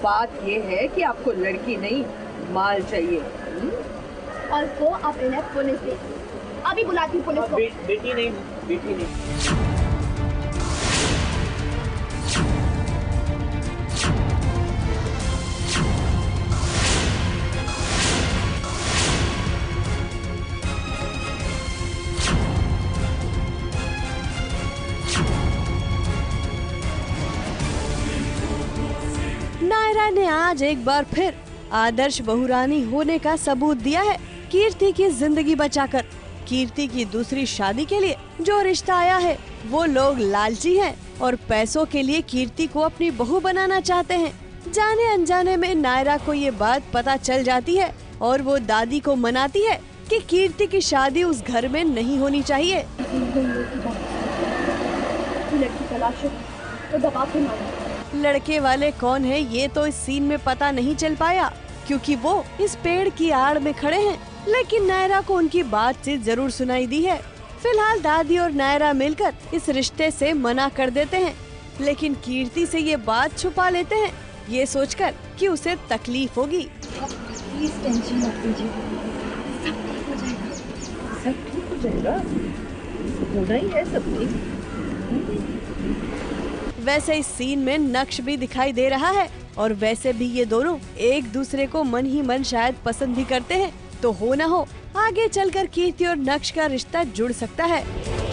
बात ये है कि आपको लड़की नहीं माल चाहिए। और वो अब इन्हें पुलिस दे। अभी बुलाती हूँ पुलिस को। बेटी नहीं, बेटी नहीं। नायरा ने आज एक बार फिर आदर्श बहुरानी होने का सबूत दिया है। कीर्ति की जिंदगी बचाकर कीर्ति की दूसरी शादी के लिए जो रिश्ता आया है वो लोग लालची हैं और पैसों के लिए कीर्ति को अपनी बहू बनाना चाहते हैं। जाने अनजाने में नायरा को ये बात पता चल जाती है और वो दादी को मनाती है कि कीर्ति की शादी उस घर में नहीं होनी चाहिए। लड़के वाले कौन है ये तो इस सीन में पता नहीं चल पाया क्योंकि वो इस पेड़ की आड़ में खड़े हैं, लेकिन नायरा को उनकी बातचीत जरूर सुनाई दी है। फिलहाल दादी और नायरा मिलकर इस रिश्ते से मना कर देते हैं, लेकिन कीर्ति से ये बात छुपा लेते हैं, ये सोचकर कि उसे तकलीफ होगी। प्लीज टेंशन मत लीजिए, सब ठीक हो जाएगा, होना ही है सब ठीक। वैसे इस सीन में नक्श भी दिखाई दे रहा है और वैसे भी ये दोनों एक दूसरे को मन ही मन शायद पसंद भी करते हैं, तो हो ना हो आगे चलकर कीर्ति और नक्श का रिश्ता जुड़ सकता है।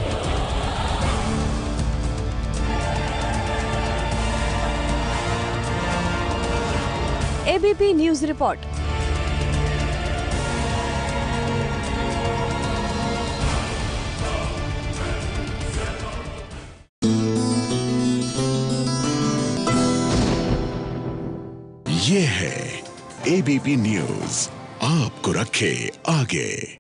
ABP news report. ये है एबीपी न्यूज, आपको रखे आगे।